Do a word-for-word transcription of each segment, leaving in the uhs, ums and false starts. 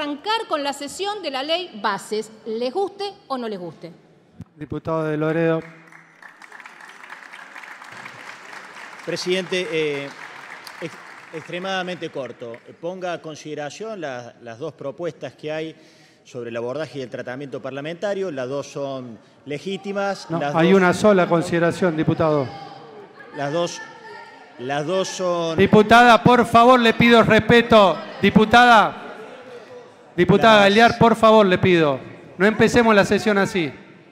arrancar con la sesión de la ley Bases, les guste o no les guste. Diputado de Loredo. Presidente, eh, ex extremadamente corto. Ponga a consideración la, las dos propuestas que hay sobre el abordaje y el tratamiento parlamentario. Las dos son legítimas. No, las hay dos, una sola consideración, diputado. Las dos, las dos son... Diputada, por favor, le pido respeto. Diputada, diputada las... Galiar, por favor, le pido. No empecemos la sesión así.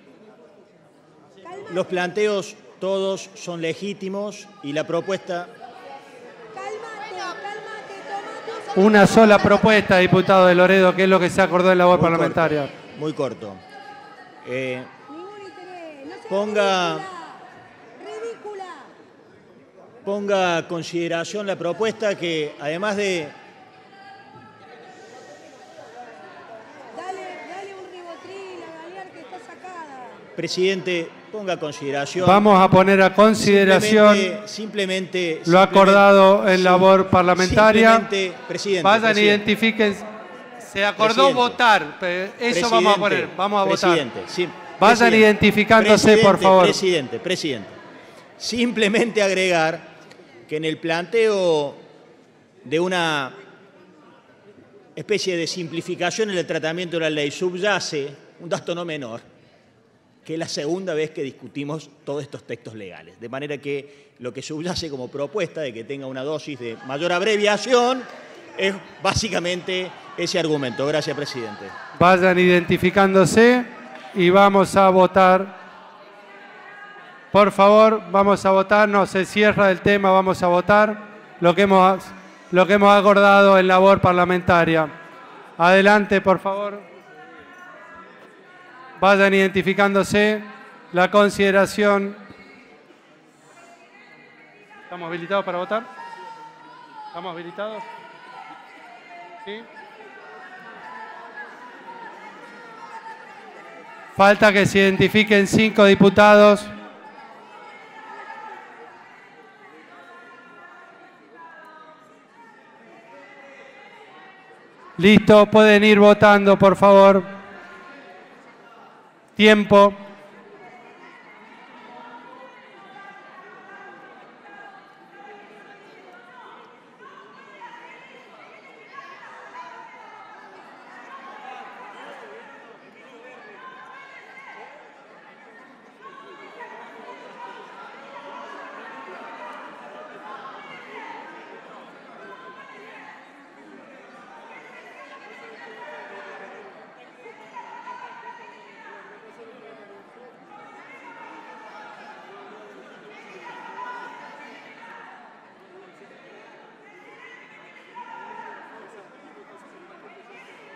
Los planteos todos son legítimos y la propuesta... Una sola propuesta, diputado de Loredo, que es lo que se acordó en la labor muy parlamentaria. Corto, muy corto. Eh, ponga... Ponga a consideración la propuesta que, además de... Dale, dale un ribotril a Galiar que está sacada. Presidente, ponga a consideración... Vamos a poner a consideración simplemente, simplemente lo acordado en sí, labor parlamentaria. Simplemente, presidente. Vayan, presidente. identifiquen. Se acordó Presidente. votar. Eso vamos a poner. Vamos a votar. Presidente, sí, Vayan presidente, identificándose, por favor. Presidente, presidente. Simplemente agregar que en el planteo de una especie de simplificación en el tratamiento de la ley subyace un dato no menor, que es la segunda vez que discutimos todos estos textos legales. De manera que lo que subyace como propuesta de que tenga una dosis de mayor abreviación es básicamente ese argumento. Gracias, presidente. Vayan identificándose y vamos a votar. Por favor, vamos a votar. No se cierra el tema, vamos a votar lo que hemos, lo que hemos acordado en labor parlamentaria. Adelante, por favor. Vayan identificándose. La consideración. ¿Estamos habilitados para votar? ¿Estamos habilitados? ¿Sí? Falta que se identifiquen cinco diputados. Listo, pueden ir votando, por favor. Tiempo.